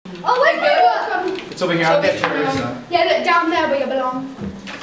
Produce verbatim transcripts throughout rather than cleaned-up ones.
Oh, where's my work? It's over here, I'll get your um, Yeah, look, down there where you belong.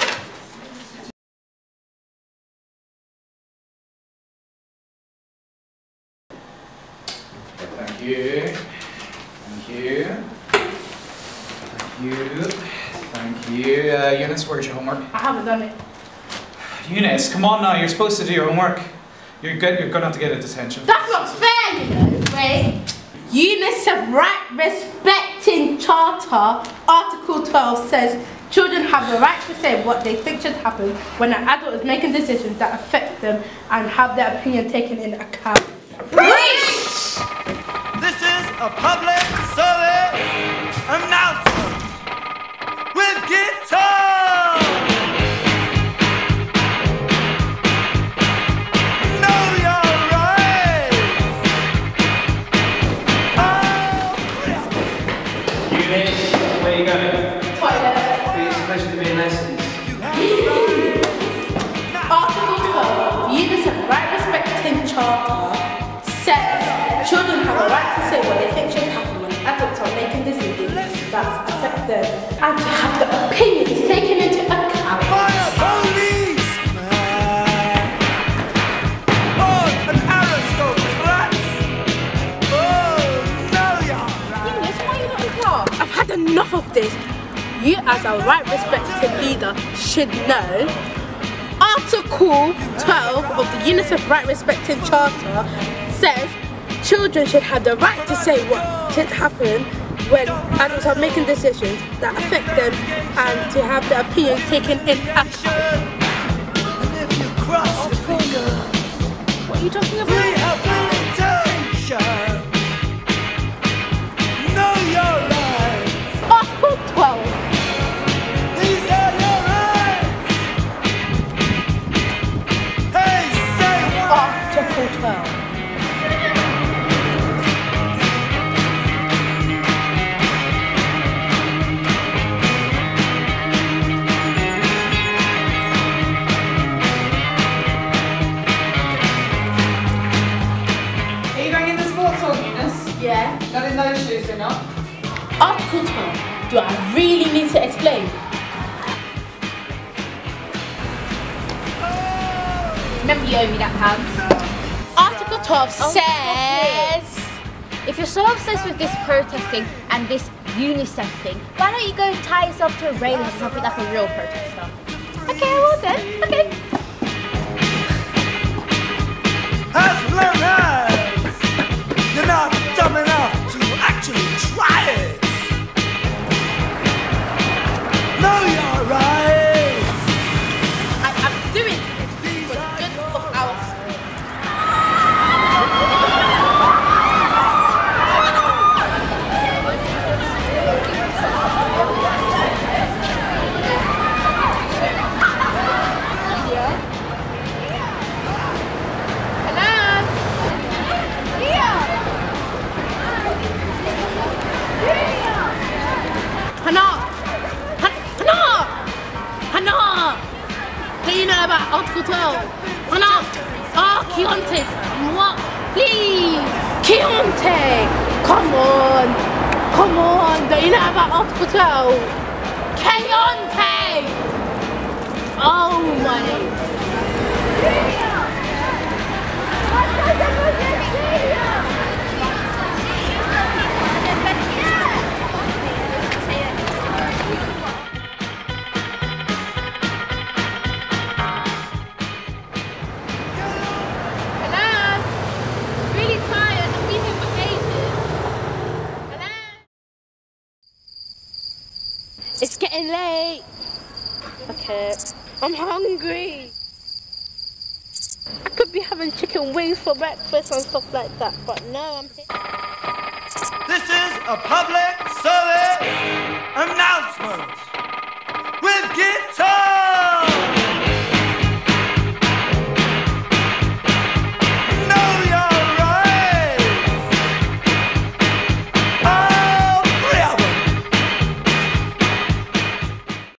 Thank you. Thank you. Thank you. Thank you. Uh, Eunice, where's your homework? I haven't done it. Eunice, come on now, you're supposed to do your homework. You're good, you're gonna have to get a detention. That's not fair, you know. Wait. UNICEF Right Respecting Charter, Article twelve says children have the right to say what they think should happen when an adult is making decisions that affect them and have their opinion taken into account. This is a public service announcement with guitar. Know your rights. Oh. Eunice, where are you going? Toilet. You're supposed to be in lessons. Article twelve, UNICEF Right Respecting Charter says children have a right to say what they think should happen when adults are making decisions that affect them and to have the opinions taken into account. By a policeman or an aristocrat. Oh, know your rights. Eunice, why are you not in class? I've had enough of this. You as a right respected leader should know Article twelve of the UNICEF Right Respecting Charter says children should have the right to say what should happen when adults are making decisions that affect them and to have their opinion taken into account. And if you cross your finger, What are you talking about? rehabilitation. Know your rights. Article twelve. These are your rights. Hey, say what? Article twelve. Are you going in the sports hall, Eunice? Yeah. Not in those shoes, they're not. Article twelve. Do I really need to explain? Remember you owe me that pound. Article twelve Oh, says... If you're so obsessed with this protesting and this UNICEF thing, why don't you go tie yourself to a railing or something like a real protester? Okay, well then, okay. As long as you're not dumb enough to actually try it. Know your rights. I am doing it for the good of our school. Hannah! Hannah! Hannah! Do you know about Article twelve? Hannah! Oh, Keontae! What? Please! Keontae! Come on! Come on! Do you know about Article twelve? Keontae! Oh my... It's getting late. Okay, I'm hungry. I could be having chicken wings for breakfast and stuff like that, but no, I'm here. This is a public service announcement.